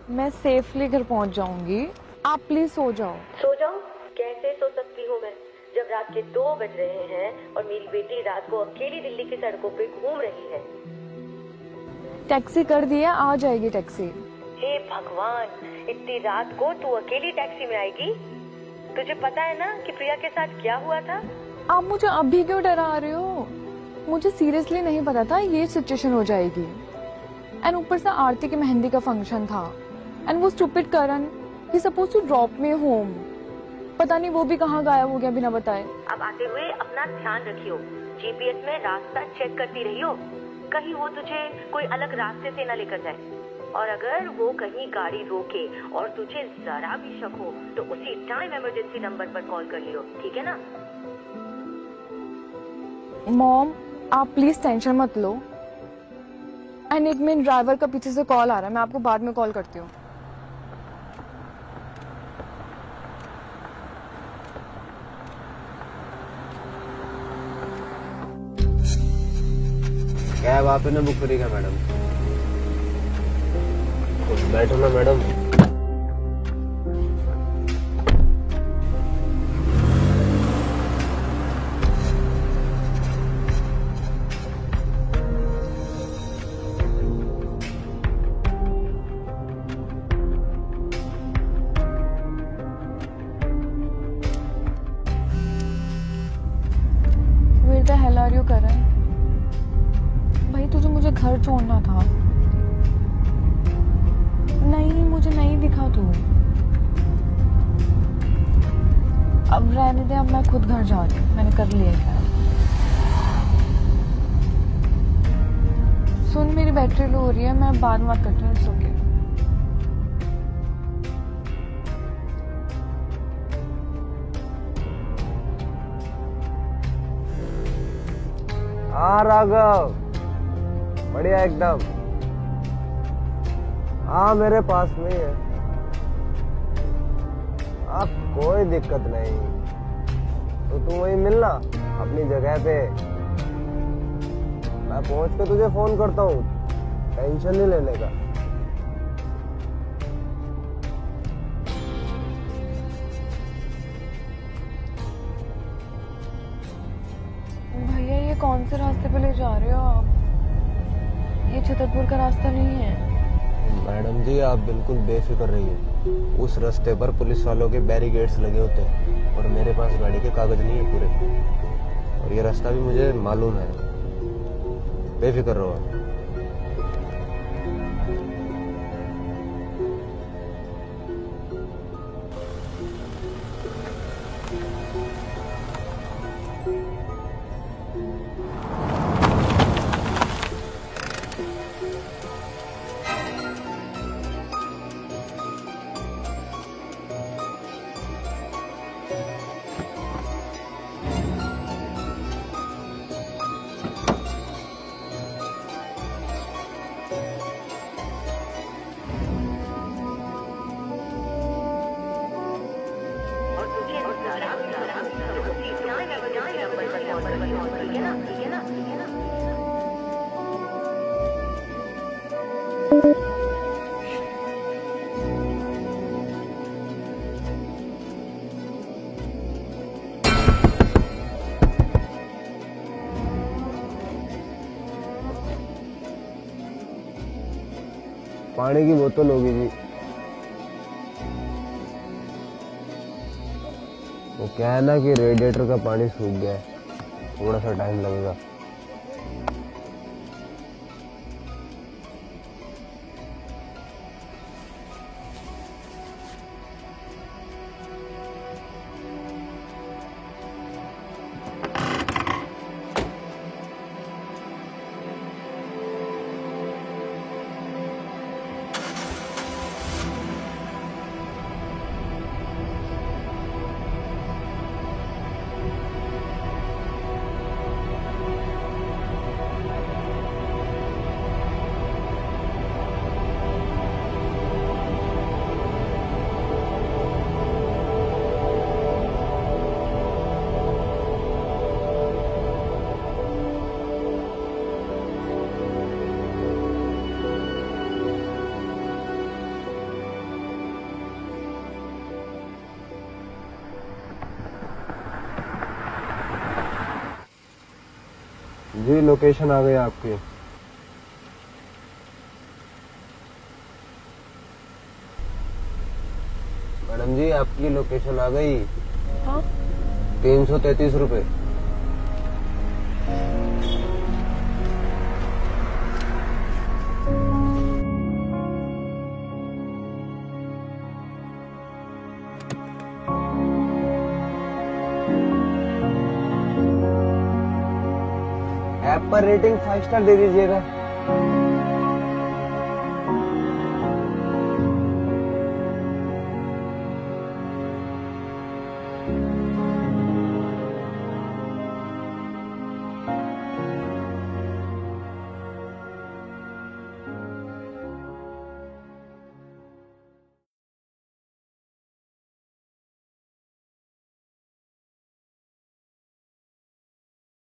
मैं सेफली घर पहुंच जाऊंगी, आप प्लीज सो जाओ। सो जाओ? कैसे सो सकती हूँ मैं जब रात के 2 बज रहे हैं और मेरी बेटी रात को अकेली दिल्ली की सड़कों पे घूम रही है। टैक्सी कर दिया, आ जाएगी टैक्सी। हे भगवान, इतनी रात को तू अकेली टैक्सी में आएगी? तुझे पता है ना कि प्रिया के साथ क्या हुआ था? आप मुझे अभी क्यों डरा रहे हो? मुझे सीरियसली नहीं पता था ये सिचुएशन हो जाएगी। एंड ऊपर से आरती की मेहंदी का फंक्शन था एंड वो stupid Karan he suppose to drop me home, पता नहीं वो भी कहाँ गायब हो गया बिना बताए। अब आते हुए अपना ध्यान रखियो, जीपीएस में रास्ता चेक करती रहियो, कहीं वो तुझे कोई अलग रास्ते से न लेकर जाए। और अगर वो कहीं गाड़ी रोके और तुझे जरा भी शक हो तो उसी टाइम इमरजेंसी नंबर पर कॉल कर लियो, ठीक है ना? मॉम, आप प्लीज टेंशन मत लो। एंड एक मिनट, ड्राइवर का पीछे से कॉल आ रहा है, मैं आपको बाद में कॉल करती हूँ। कैब आपने बुक करी क्या मैडम? बैठो ना madam. Where the hell are you, Karan? भाई तुझे मुझे घर छोड़ना था। नहीं, मुझे नहीं दिखा तू। अब रहने दे, अब मैं खुद घर जा रही हूँ, मैंने कर लिया है। सुन, मेरी बैटरी लो हो रही है, मैं बाद में बात करती हूँ। It's okay. हाँ राघव, बढ़िया एकदम। हाँ मेरे पास में ही है। हाँ कोई दिक्कत नहीं, तो तू वहीं मिलना अपनी जगह पे। मैं पहुंच के तुझे फोन करता हूँ, टेंशन नहीं लेने का। भैया ये कौन से रास्ते पे ले जा रहे हो आप? ये छतरपुर का रास्ता नहीं है। मैडम जी आप बिल्कुल बेफिक्र रहिए, उस रास्ते पर पुलिस वालों के बैरिकेड्स लगे होते हैं और मेरे पास गाड़ी के कागज नहीं है पूरे, और ये रास्ता भी मुझे मालूम है। बेफिक्र रहो। पानी की बोतल होगी जी। वो क्या है ना कि रेडिएटर का पानी सूख गया है, थोड़ा सा टाइम लगेगा। जी लोकेशन आ गई आपकी। मैडम जी आपकी लोकेशन आ गई। हाँ 333 रुपए। ऐप पर रेटिंग 5 स्टार दे दीजिएगा।